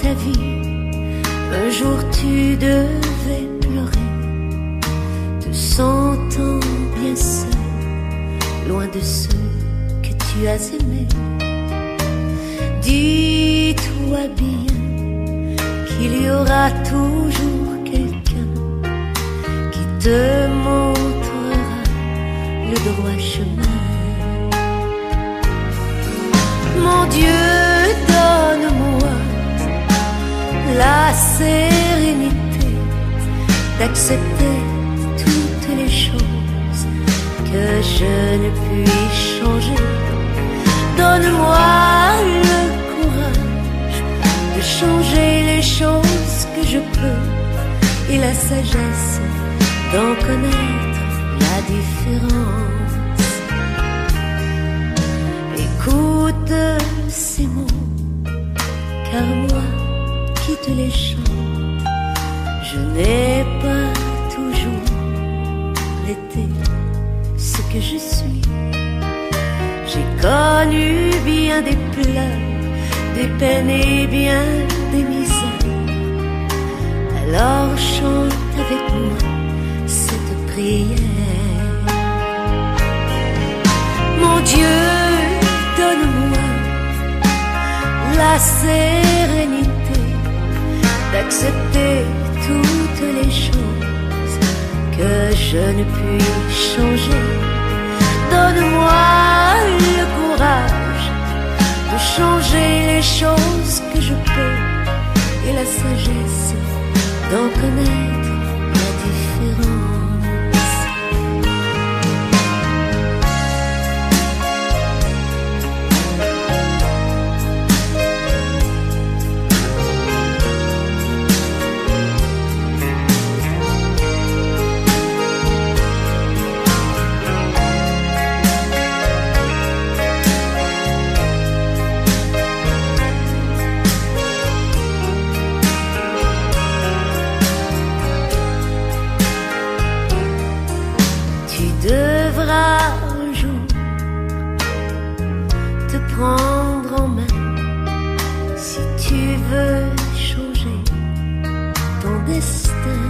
ta vie, un jour tu devais pleurer, te sentant bien seul, loin de ceux que tu as aimés. Dis-toi bien qu'il y aura toujours quelqu'un qui te montrera le droit chemin. Mon Dieu, donne-moi la sérénité d'accepter toutes les choses que je ne puis changer. Donne-moi le courage de changer les choses que je peux et la sagesse d'en connaître la différence. Écoute ces mots, car moi qui te les chante, je n'ai pas toujours été ce que je suis. J'ai connu bien des pleurs, des peines et bien des misères. Alors chante avec moi cette prière. Mon Dieu, donne-moi la sérénité d'accepter toutes les choses que je ne puis changer. Donne-moi le courage de changer les choses que je peux et la sagesse d'en connaître la différence. Un jour te prendre en main si tu veux changer ton destin.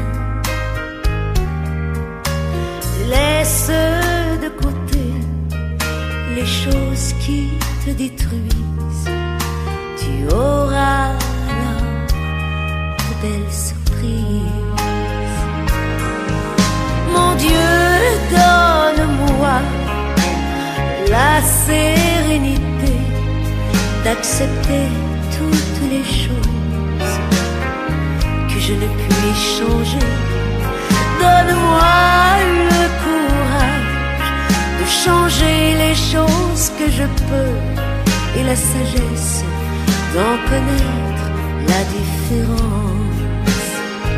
Laisse de côté les choses qui te détruisent. Tu auras alors de belles surprises. Mon Dieu, donne-moi la sérénité d'accepter toutes les choses que je ne puis changer. Donne-moi le courage de changer les choses que je peux et la sagesse d'en connaître la différence.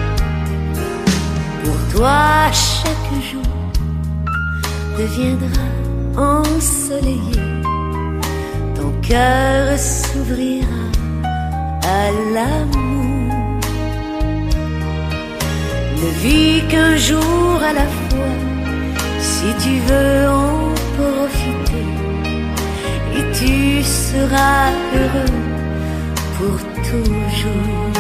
Pour toi, chaque jour deviendra ensoleillé, ton cœur s'ouvrira à l'amour. Ne vis qu'un jour à la fois, si tu veux en profiter, et tu seras heureux pour toujours.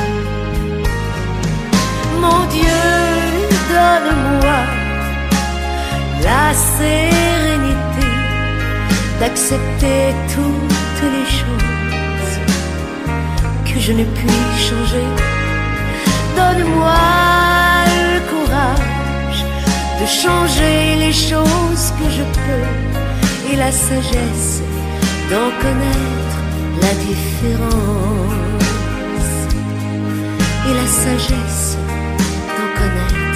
Mon Dieu, donne-moi la sérénité d'accepter toutes les choses que je ne puis changer. Donne-moi le courage de changer les choses que je peux et la sagesse d'en connaître la différence. Et la sagesse d'en connaître